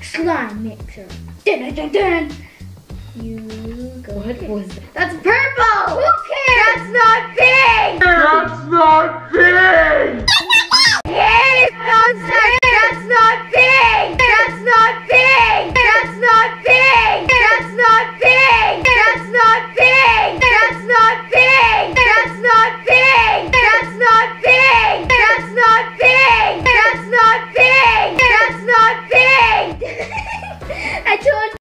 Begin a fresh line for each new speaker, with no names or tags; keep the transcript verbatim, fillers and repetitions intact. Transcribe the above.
slime mixer. Dun dun dun dun. You go.
What was that?
That's purple. Who cares? That's not pink.
That's not pink!
Yes, nonsense. That's not pink. That's not pink. That's not pink. That's not